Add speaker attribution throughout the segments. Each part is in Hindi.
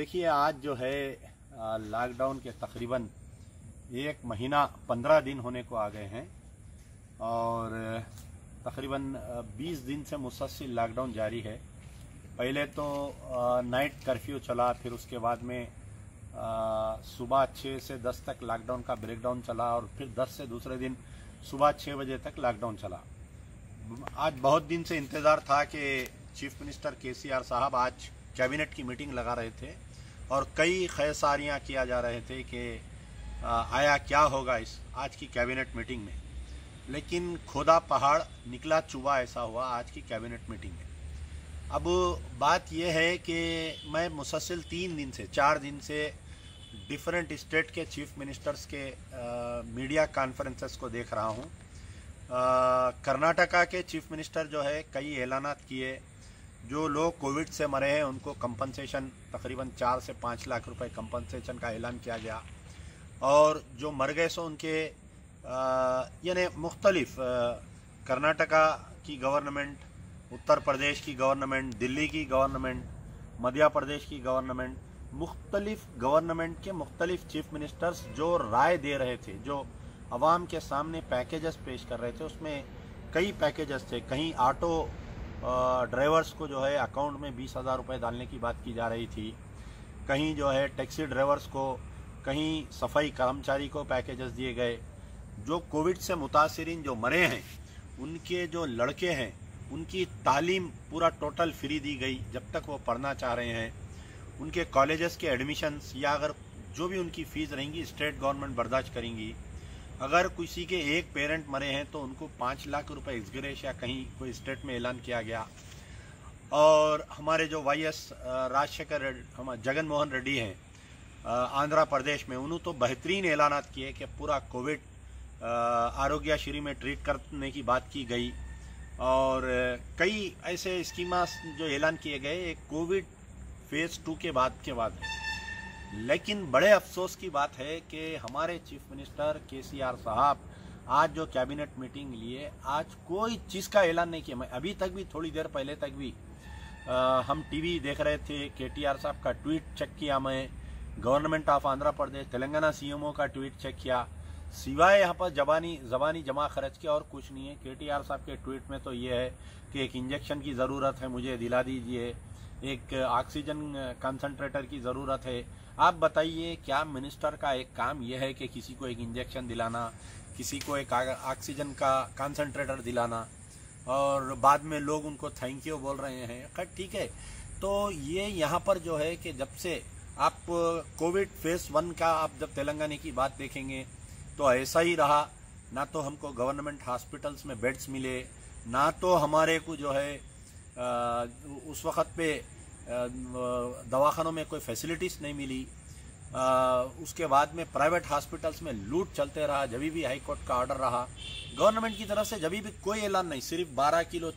Speaker 1: देखिए, आज जो है लॉकडाउन के तकरीबन 1 महीना 15 दिन होने को आ गए हैं और तकरीबन 20 दिन से मुसलसल लॉकडाउन जारी है। पहले तो नाइट कर्फ्यू चला, फिर उसके बाद में सुबह 6 से 10 तक लॉकडाउन का ब्रेकडाउन चला और फिर 10 से दूसरे दिन सुबह 6 बजे तक लॉकडाउन चला। आज बहुत दिन से इंतज़ार था कि चीफ मिनिस्टर केसीआर साहब आज कैबिनेट की मीटिंग लगा रहे थे और कई ख़ैसारियाँ किया जा रहे थे कि आया क्या होगा इस आज की कैबिनेट मीटिंग में। लेकिन खोदा पहाड़ निकला चूहा ऐसा हुआ आज की कैबिनेट मीटिंग में। अब बात यह है कि मैं मुसलसल 4 दिन से डिफरेंट स्टेट के चीफ मिनिस्टर्स के मीडिया कॉन्फ्रेंसेस को देख रहा हूँ। कर्नाटका के चीफ मिनिस्टर जो है कई ऐलानात किए, जो लोग कोविड से मरे हैं उनको कंपनसेशन तकरीबन 4 से 5 लाख रुपए कंपनसेशन का ऐलान किया गया और जो मर गए सो उनके यानी मुख्तलिफ कर्नाटका की गवर्नमेंट, उत्तर प्रदेश की गवर्नमेंट, दिल्ली की गवर्नमेंट, मध्य प्रदेश की गवर्नमेंट, मुख्तलिफ गवर्नमेंट के मुख्तलिफ चीफ मिनिस्टर्स जो राय दे रहे थे, जो अवाम के सामने पैकेजेस पेश कर रहे थे, उसमें कई पैकेजेस थे। कहीं ऑटो ड्राइवर्स को जो है अकाउंट में 20,000 रुपये डालने की बात की जा रही थी, कहीं जो है टैक्सी ड्राइवर्स को, कहीं सफाई कर्मचारी को पैकेजेस दिए गए। जो कोविड से मुतासिरीन जो मरे हैं उनके जो लड़के हैं उनकी तालीम पूरा टोटल फ्री दी गई जब तक वो पढ़ना चाह रहे हैं। उनके कॉलेजेस के एडमिशन्स या अगर जो भी उनकी फ़ीस रहेंगी स्टेट गवर्नमेंट बर्दाश्त करेंगी। अगर किसी के एक पेरेंट मरे हैं तो उनको 5 लाख रुपए एक्सग्रेस या कहीं कोई स्टेट में ऐलान किया गया। और हमारे जो वाईएस राजशेखर जगन मोहन रेड्डी हैं आंध्र प्रदेश में, उन्होंने तो बेहतरीन ऐलानात किए कि पूरा कोविड आरोग्य श्री में ट्रीट करने की बात की गई और कई ऐसे स्कीमा जो ऐलान किए गए एक कोविड फेज़ 2 के बाद है। लेकिन बड़े अफसोस की बात है कि हमारे चीफ मिनिस्टर केसीआर साहब आज जो कैबिनेट मीटिंग लिए, आज कोई चीज़ का ऐलान नहीं किया। मैं अभी तक भी, थोड़ी देर पहले तक भी हम टीवी देख रहे थे, केटीआर साहब का ट्वीट चेक किया, मैं government of Andhra Pradesh Telangana CMO का ट्वीट चेक किया, सिवाय यहाँ पर ज़बानी जमा खर्च के और कुछ नहीं है। केटीआर साहब के ट्वीट में तो ये है कि एक इंजेक्शन की ज़रूरत है, मुझे दिला दीजिए, एक ऑक्सीजन कंसंट्रेटर की ज़रूरत है। आप बताइए, क्या मिनिस्टर का एक काम यह है कि किसी को एक इंजेक्शन दिलाना, किसी को एक ऑक्सीजन का कंसंट्रेटर दिलाना और बाद में लोग उनको थैंक यू बोल रहे हैं? खैर ठीक है। तो ये यहाँ पर जो है कि जब से आप कोविड फेज़ 1 का आप जब तेलंगाना की बात देखेंगे तो ऐसा ही रहा। ना तो हमको गवर्नमेंट हॉस्पिटल्स में बेड्स मिले, ना तो हमारे को जो है उस वक़्त पे दवाखानों में कोई फैसिलिटीज़ नहीं मिली। उसके बाद में प्राइवेट हॉस्पिटल्स में लूट चलते रहा, जब भी हाई कोर्ट का ऑर्डर रहा। गवर्नमेंट की तरफ से जब भी कोई ऐलान नहीं, सिर्फ 12 किलो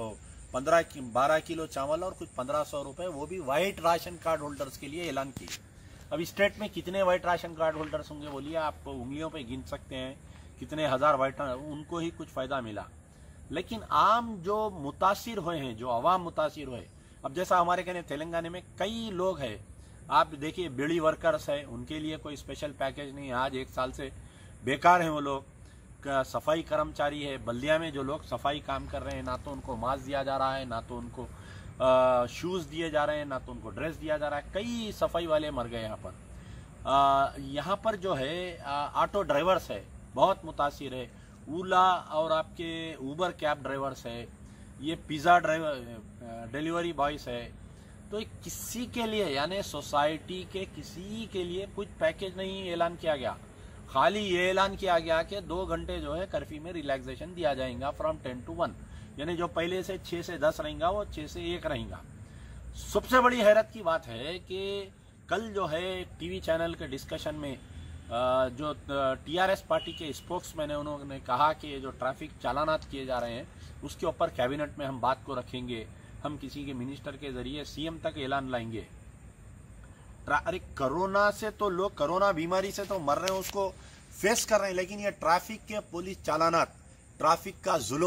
Speaker 1: चावल और कुछ 1500 रुपये, वो भी वाइट राशन कार्ड होल्डर्स के लिए ऐलान की। अब स्टेट में कितने वाइट राशन कार्ड होल्डर्स होंगे बोलिए, आप उंगलियों पे गिन सकते हैं कितने हज़ार वाइट, उनको ही कुछ फ़ायदा मिला। लेकिन आम जो मुतासिर हुए हैं, जो अवाम मुतासिर हुए, अब जैसा हमारे कहने तेलंगाना में कई लोग हैं, आप देखिए बीड़ी वर्कर्स है, उनके लिए कोई स्पेशल पैकेज नहीं है। आज 1 साल से बेकार हैं वो लोग। सफाई कर्मचारी है, बल्दिया में जो लोग सफाई काम कर रहे हैं, ना तो उनको मास्क दिया जा रहा है, ना तो उनको शूज़ दिए जा रहे हैं, ना तो उनको ड्रेस दिया जा रहा है। कई सफाई वाले मर गए यहाँ पर जो है ऑटो ड्राइवर्स है बहुत मुतासिर है, ओला और आपके ऊबर कैब ड्राइवर्स है, ये पिज़्ज़ा ड्राइवर डिलीवरी बॉयज़ है। तो किसी के लिए यानी सोसाइटी के किसी के लिए कुछ पैकेज नहीं ऐलान किया गया। खाली ये ऐलान किया गया कि 2 घंटे जो है कर्फ्यू में रिलैक्सेशन दिया जाएगा फ्रॉम 10 to 1, यानी जो पहले से 6 से 10 रहेगा वो 6 से 1 रहेगा। सबसे बड़ी हैरत की बात है कि कल जो है टीवी चैनल के डिस्कशन में जो टीआरएस पार्टी के स्पोक्समैन है, उन्होंने कहा कि जो ट्रैफिक चालानात किए जा रहे हैं उसके ऊपर कैबिनेट में हम बात को रखेंगे, हम किसी के मिनिस्टर के जरिए सीएम तक ऐलान लाएंगे। अरे कोरोना से तो लोग, कोरोना बीमारी से तो मर रहे हैं, उसको फेस कर रहे हैं, लेकिन ये ट्रैफिक के पुलिस चालानात, ट्रैफिक का जुल्म,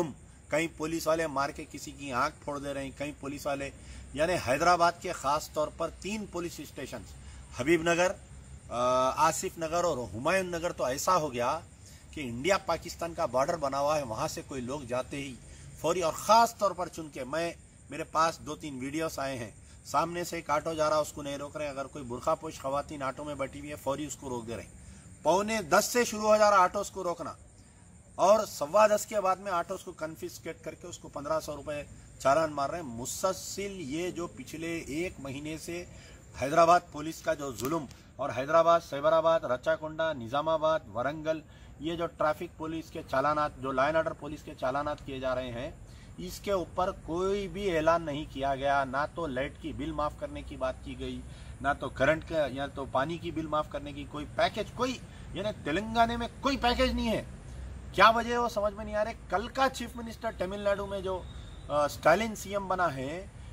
Speaker 1: कहीं पुलिस वाले मार के किसी की आंख फोड़ दे रहे हैं, कहीं पुलिस वाले, यानी हैदराबाद के ख़ास तौर पर 3 पुलिस स्टेशन, हबीबनगर, आसिफ नगर और हुमायूं नगर, तो ऐसा हो गया कि इंडिया पाकिस्तान का बॉर्डर बना हुआ है, वहाँ से कोई लोग जाते ही फौरी, और ख़ास तौर पर चुन के, मेरे पास 2-3 वीडियोस आए हैं, सामने से एक ऑटो जा रहा है, उसको नहीं रोक रहे, अगर कोई बुरखापोश खवातीन ऑटो में बैठी हुई है फौरी उसको रोक दे रहे हैं। 9:45 से शुरू हो जा रहा ऑटोस को रोकना, और 10:15 के बाद में ऑटोस को कन्फिस्केट करके उसको 1500 रुपये चालान मार रहे हैं। मुसलसिल ये जो पिछले 1 महीने से हैदराबाद पुलिस का जो जुल्म, और हैदराबाद, सैबराबाद, रच्चाकोंडा, निज़ामाबाद, वरंगल, ये जो ट्रैफिक पुलिस के चालानात, जो लॉ एंड ऑर्डर पुलिस के चालानात किए जा रहे हैं, इसके ऊपर कोई भी ऐलान नहीं किया गया। ना तो लाइट की बिल माफ़ करने की बात की गई, ना तो करंट का या तो पानी की बिल माफ़ करने की कोई पैकेज, कोई, यानी तेलंगाना में कोई पैकेज नहीं है। क्या वजह है वो समझ में नहीं आ रहे। कल का चीफ मिनिस्टर तमिलनाडु में जो स्टालिन सीएम बना है,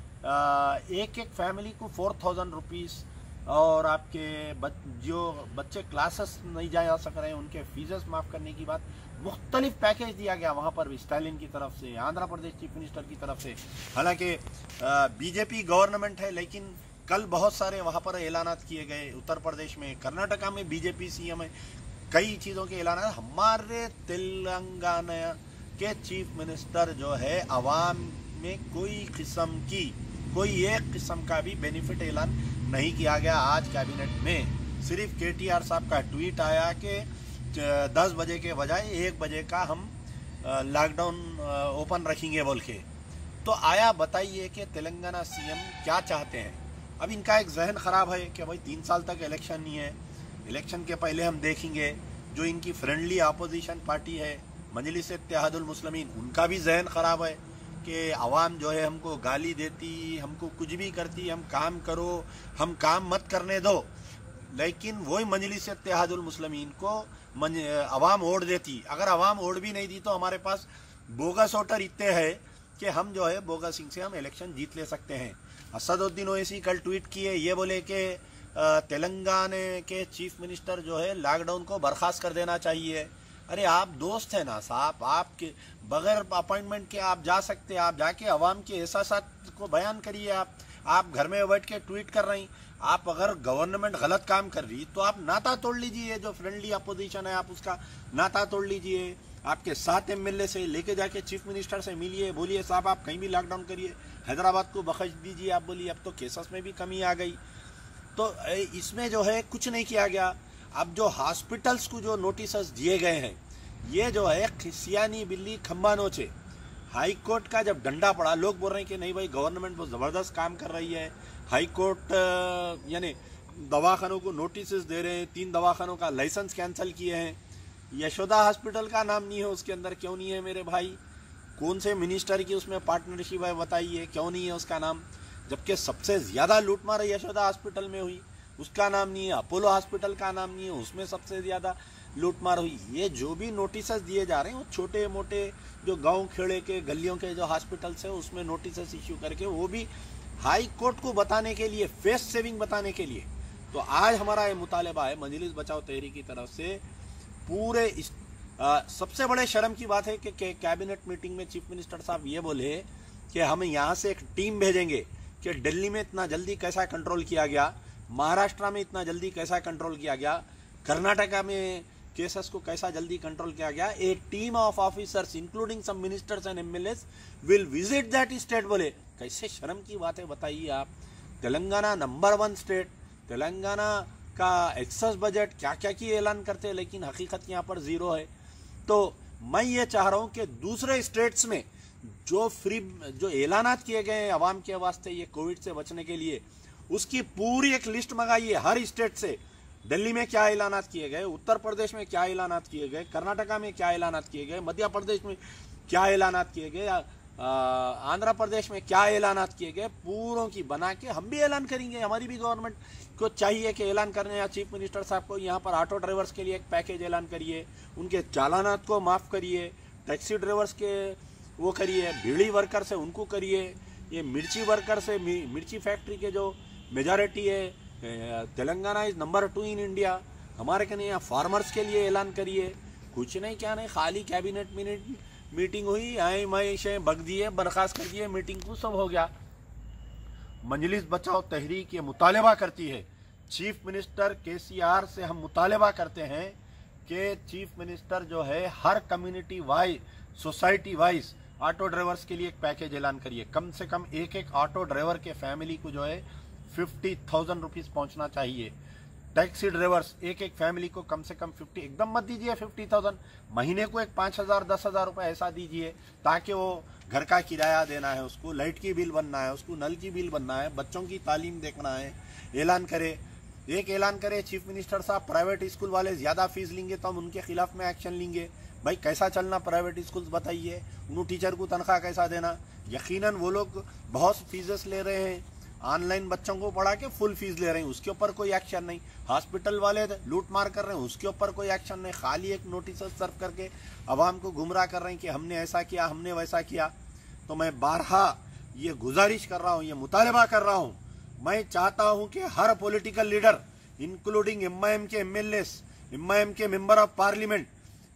Speaker 1: एक फैमिली को 4000 रुपीज़, और आपके जो बच्चे क्लासेस नहीं जा सक रहे हैं उनके फीसेस माफ़ करने की बात, मुख्तलिफ पैकेज दिया गया वहाँ पर भी स्टालिन की तरफ से, आंध्र प्रदेश चीफ मिनिस्टर की तरफ से। हालांकि बीजेपी गवर्नमेंट है, लेकिन कल बहुत सारे वहाँ पर ऐलानात किए गए। उत्तर प्रदेश में, कर्नाटका में बीजेपी सीएम है, कई चीज़ों के ऐलान। हमारे तेलंगाना के चीफ मिनिस्टर जो है, अवाम में कोई एक किस्म का भी बेनिफिट ऐलान नहीं किया गया। आज कैबिनेट में सिर्फ KTR साहब का ट्वीट आया कि 10 बजे के बजाय 1 बजे का हम लॉकडाउन ओपन रखेंगे बोल के। तो आया बताइए कि तेलंगाना सीएम क्या चाहते हैं। अब इनका एक जहन ख़राब है कि भाई 3 साल तक इलेक्शन नहीं है, इलेक्शन के पहले हम देखेंगे। जो इनकी फ्रेंडली अपोजिशन पार्टी है मजलिस इत्तेहादुल मुस्लिमीन, उनका भी जहन ख़राब है कि आवाम जो है हमको गाली देती, हमको कुछ भी करती, हम काम करो, हम काम मत करने दो। लेकिन वही मजलिस इत्तेहादुल मुस्लिमीन को आवाम वोट देती। अगर आवाम वोट भी नहीं दी तो हमारे पास बोगस वोटर इतने हैं कि हम जो है बोगसिंग से हम इलेक्शन जीत ले सकते हैं। असदुद्दीन ओवैसी कल ट्वीट किए, ये बोले कि तेलंगाना के चीफ मिनिस्टर जो है लॉकडाउन को बर्खास्त कर देना चाहिए। अरे आप दोस्त हैं ना साहब, आपके बगैर अपॉइंटमेंट के आप जा सकते हैं, आप जाके अवाम के एहसासात को बयान करिए। आप घर में बैठ के ट्वीट कर रही। आप अगर गवर्नमेंट गलत काम कर रही तो आप नाता तोड़ लीजिए, जो फ्रेंडली अपोजिशन है आप उसका नाता तोड़ लीजिए। आपके 7 MLA से लेके जाके चीफ मिनिस्टर से मिलिए, बोलिए साहब आप कहीं भी लॉकडाउन करिए, हैदराबाद को बख्श दीजिए। आप बोलिए अब तो केसेस में भी कमी आ गई। तो इसमें जो है कुछ नहीं किया गया। अब जो हॉस्पिटल्स को जो नोटिस दिए गए हैं, ये जो है खिसियानी बिल्ली खम्बा नोचे। हाई कोर्ट का जब डंडा पड़ा, लोग बोल रहे हैं कि नहीं भाई गवर्नमेंट बहुत ज़बरदस्त काम कर रही है। हाई कोर्ट यानी दवाखानों को नोटिस दे रहे हैं, 3 दवाखानों का लाइसेंस कैंसिल किए हैं। यशोदा हॉस्पिटल का नाम नहीं है उसके अंदर, क्यों नहीं है मेरे भाई? कौन से मिनिस्टर की उसमें पार्टनरशिप है बताइए, क्यों नहीं है उसका नाम? जबकि सबसे ज़्यादा लूटमार यशोदा हॉस्पिटल में हुई, उसका नाम नहीं है। अपोलो हॉस्पिटल का नाम नहीं है, उसमें सबसे ज़्यादा लूटमार हुई। ये जो भी नोटिस दिए जा रहे हैं वो छोटे मोटे जो गांव खेड़े के गलियों के जो हॉस्पिटल्स है उसमें नोटिस इश्यू करके, वो भी हाई कोर्ट को बताने के लिए, फेस सेविंग बताने के लिए। तो आज हमारा ये मुतालबा है मजलिस बचाओ तहरीक की तरफ से, पूरे सबसे बड़े शर्म की बात है कि कैबिनेट मीटिंग में चीफ मिनिस्टर साहब ये बोले कि हम यहाँ से एक टीम भेजेंगे कि दिल्ली में इतना जल्दी कैसा कंट्रोल किया गया, महाराष्ट्र में इतना जल्दी कैसा कंट्रोल किया गया, कर्नाटका में केसेस को कैसा जल्दी कंट्रोल किया गया। A team of officers including some ministers and MLAs will visit that state. बोले कैसे शर्म की बात है बताइए आप। तेलंगाना नंबर 1 स्टेट, तेलंगाना का एक्सेस बजट क्या क्या की ऐलान करते हैं, लेकिन हकीकत यहाँ पर 0 है। तो मैं ये चाह रहा हूँ कि दूसरे स्टेट्स में जो ऐलानात किए गए हैं आवाम के वास्ते ये कोविड से बचने के लिए, उसकी पूरी एक लिस्ट मंगाइए हर स्टेट से। दिल्ली में क्या ऐलानात किए गए, उत्तर प्रदेश में क्या ऐलानात किए गए, कर्नाटका में क्या ऐलानात किए गए, मध्य प्रदेश में क्या ऐलानात किए गए, आंध्र प्रदेश में क्या ऐलानात किए गए, पूरों की बना के हम भी ऐलान करेंगे। हमारी भी गवर्नमेंट को चाहिए कि ऐलान करने, या चीफ मिनिस्टर साहब को यहाँ पर ऑटो ड्राइवर्स के लिए एक पैकेज ऐलान करिए, उनके चालानात को माफ़ करिए, टैक्सी ड्राइवर्स के वो करिए, बीड़ी वर्कर से उनको करिए, ये मिर्ची वर्कर से, मिर्ची फैक्ट्री के जो मेजॉरिटी है, Telangana is number 2 in India, हमारे कने यहाँ फार्मर्स के लिए ऐलान करिए। कुछ नहीं क्या नहीं, खाली कैबिनेट मीटिंग हुई, आई मई से बग दिए, बर्खास्त कर दिए, मीटिंग को सब हो गया। मजलिस बचाओ तहरीक ये मुतालबा करती है, चीफ मिनिस्टर केसीआर से हम मुतालबा करते हैं कि चीफ मिनिस्टर जो है हर community wise, society wise auto drivers के लिए एक पैकेज ऐलान करिए। कम से कम एक एक ऑटो ड्राइवर के फैमिली को जो है 50,000 रुपीज पहुंचना चाहिए। टैक्सी ड्राइवर्स एक एक फैमिली को कम से कम 50, एकदम मत दीजिए 50,000, महीने को एक 5,000 10,000 रुपए ऐसा दीजिए, ताकि वो घर का किराया देना है, उसको लाइट की बिल बनना है, उसको नल की बिल बनना है, बच्चों की तालीम देखना है। ऐलान करे, एक ऐलान करे चीफ मिनिस्टर साहब, प्राइवेट स्कूल वाले ज्यादा फीस लेंगे तो हम उनके खिलाफ में एक्शन लेंगे। भाई कैसा चलना प्राइवेट स्कूल्स बताइए, उन टीचर को तनख्वाह कैसा देना। यकीनन वो लोग बहुत फीसेस ले रहे हैं, ऑनलाइन बच्चों को पढ़ा के फुल फीस ले रहे हैं, उसके ऊपर कोई एक्शन नहीं। हॉस्पिटल वाले लूट मार कर रहे हैं, उसके ऊपर कोई एक्शन नहीं। खाली एक नोटिस सर्व करके अवाम को गुमराह कर रहे हैं कि हमने ऐसा किया, हमने वैसा किया। तो मैं बारहा ये गुजारिश कर रहा हूँ, ये मुतालबा कर रहा हूँ, मैं चाहता हूँ कि हर पॉलिटिकल लीडर इंक्लूडिंग एमआईएम के एमएलएस, एमआईएम के मेंबर ऑफ पार्लियामेंट,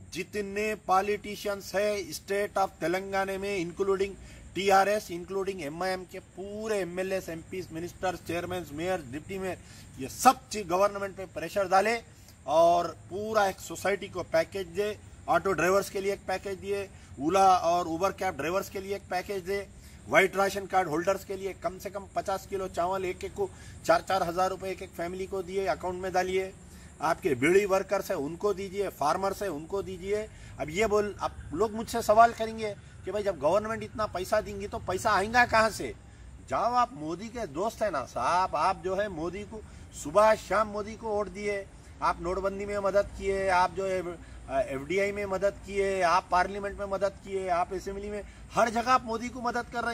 Speaker 1: जितने पॉलिटिशियंस है स्टेट ऑफ तेलंगाना में, इंक्लूडिंग टीआरएस, इंक्लूडिंग एमआईएम के पूरे MLAs, MPs, ministers, chairman, mayor, deputy mayor, ये सब चीज गवर्नमेंट पे प्रेशर डाले और पूरा एक सोसाइटी को पैकेज दे। ऑटो ड्राइवर्स के लिए एक पैकेज दिए, ओला और उबर कैब ड्राइवर्स के लिए एक पैकेज दे, व्हाइट राशन कार्ड होल्डर्स के लिए कम से कम 50 किलो चावल एक एक को 4-4 हजार रुपए एक एक फैमिली को दिए, अकाउंट में डालिए। आपके बीड़ी वर्कर्स है उनको दीजिए, फार्मर्स है उनको दीजिए। अब ये आप लोग मुझसे सवाल करेंगे कि भाई जब गवर्नमेंट इतना पैसा देंगी तो पैसा आएगा कहाँ से? जाओ, आप मोदी के दोस्त है ना साहब, आप जो है मोदी को सुबह शाम मोदी को वोट दिए, आप नोटबंदी में मदद किए, आप जो है एफडीआई में मदद किए, आप पार्लियामेंट में मदद किए, आप असेंबली में, हर जगह आप मोदी को मदद कर रही।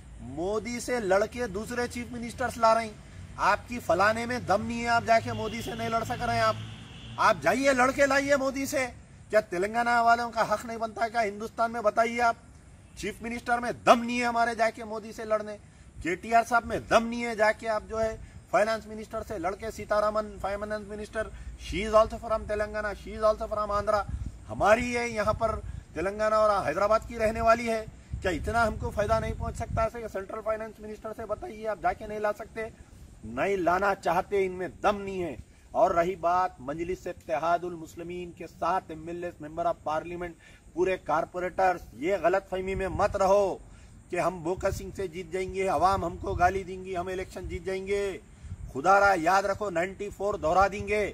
Speaker 1: मोदी से लड़के दूसरे चीफ मिनिस्टर्स ला रही। आपकी फलाने में दम नहीं है, आप जाके मोदी से नहीं लड़ सक रहे हैं। आप जाइए लड़के लाइए मोदी से। क्या तेलंगाना वालों का हक नहीं बनता क्या हिंदुस्तान में? बताइए आप। चीफ मिनिस्टर में दम नहीं है हमारे जाके मोदी से लड़ने, केटीआर साहब में दम नहीं है जाके आप जो है फाइनेंस मिनिस्टर से लड़के। Sitharaman finance minister, she is also from Telangana, she is also from Andhra, हमारी है यहाँ पर तेलंगाना और हैदराबाद की रहने वाली है। क्या इतना हमको फायदा नहीं पहुंच सकता है? सेंट्रल फाइनेंस मिनिस्टर से बताइए, आप जाके नहीं ला सकते? नहीं लाना चाहते, इनमें दम नहीं है। और रही बात मजलिस इत्तेहादुल मुस्लिमीन के 7 एमएलए, मेंबर ऑफ पार्लियामेंट, पूरे कारपोरेटर्स, ये गलत फहमी में मत रहो कि हम बोका सिंह से जीत जाएंगे, अवाम हमको गाली देंगी, हम इलेक्शन जीत जाएंगे। खुदारा याद रखो 94 दोहरा देंगे।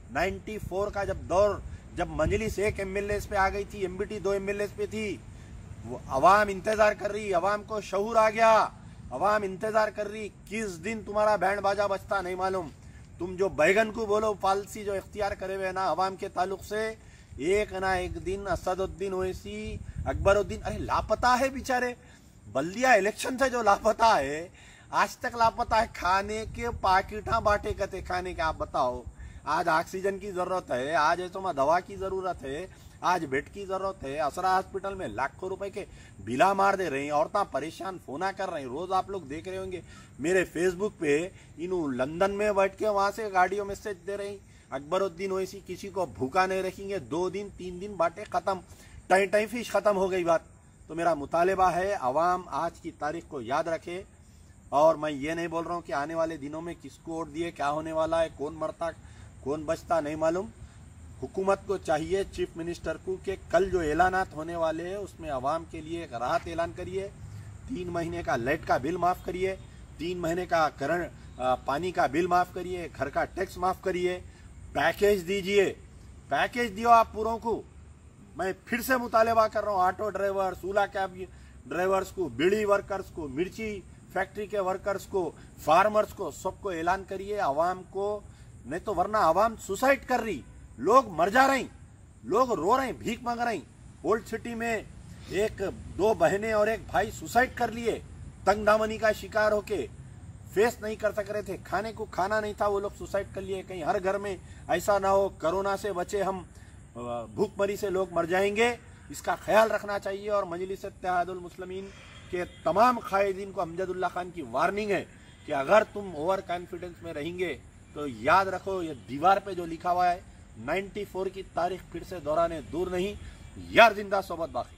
Speaker 1: 94 का जब दौर, जब मजलिस 1 एमएलए पे आ गई थी, एमबीटी 2 एमएलए पे थी, वो अवाम इंतजार कर रही, अवाम को शऊर आ गया, अवाम इंतजार कर रही किस दिन तुम्हारा बैंड बाजा बजता नहीं मालूम। तुम जो बैगन को बोलो पॉलिसी जो इख्तियार करे हुए ना अवाम के ताल्लुक से, एक ना एक दिन असदुद्दीन ओवैसी, अकबरुद्दीन, अरे लापता है बेचारे, बल्दिया इलेक्शन से जो लापता है, आज तक लापता है। खाने के पाकिटा बांटे कते खाने के, आप बताओ। आज ऑक्सीजन की जरूरत है, आज ऐसो दवा की जरूरत है, आज बेड की जरूरत है। असरा हॉस्पिटल में लाखों रुपए के बिला मार दे रहे हैं, औरतें परेशान फोना कर रही हैं। रोज आप लोग देख रहे होंगे मेरे फेसबुक पे, इन लंदन में बैठ के वहां से गाड़ियों मैसेज दे रही, अकबरुद्दीन ओवैसी किसी को भूखा नहीं रखेंगे, 2 दिन 3 दिन बाटे खत्म, टाई फिश खत्म हो गई बात। तो मेरा मुतालिबा है अवाम आज की तारीख को याद रखे। और मैं ये नहीं बोल रहा हूँ कि आने वाले दिनों में किसको वोट दिए, क्या होने वाला है, कौन मरता कौन बचता नहीं मालूम। हुकूमत को चाहिए, चीफ मिनिस्टर को, कि कल जो ऐलानात होने वाले हैं उसमें अवाम के लिए एक राहत ऐलान करिए। 3 महीने का लाइट का बिल माफ़ करिए, 3 महीने का करंट पानी का बिल माफ़ करिए, घर का टैक्स माफ़ करिए, पैकेज दीजिए, पैकेज दियो आप पूरों को। मैं फिर से मुतालिबा कर रहा हूँ auto drivers, Ola cab drivers को, बीड़ी वर्कर्स को, मिर्ची फैक्ट्री के वर्कर्स को, फार्मर्स को, सबको ऐलान करिए अवाम को। नहीं तो वरना अवाम सुसाइड कर रही, लोग मर जा रहे, लोग रो रहे, भीख मांग रहे। ओल्ड सिटी में 1-2 बहनें और एक भाई सुसाइड कर लिए, तंगदामनी का शिकार होके, फेस नहीं कर सक रहे थे, खाने को खाना नहीं था, वो लोग सुसाइड कर लिए। कहीं हर घर में ऐसा ना हो कोरोना से बचे हम, भूखमरी से लोग मर जाएंगे, इसका ख्याल रखना चाहिए। और मजलिस इत्तेहादुल मुस्लिमीन के तमाम कायदीन को अमजदुल्ला खान की वार्निंग है कि अगर तुम ओवर कॉन्फिडेंस में रहेंगे तो याद रखो, ये दीवार पे जो लिखा हुआ है 94 की तारीख फिर से दोहराने दूर नहीं। यार जिंदा सोबत बाकी।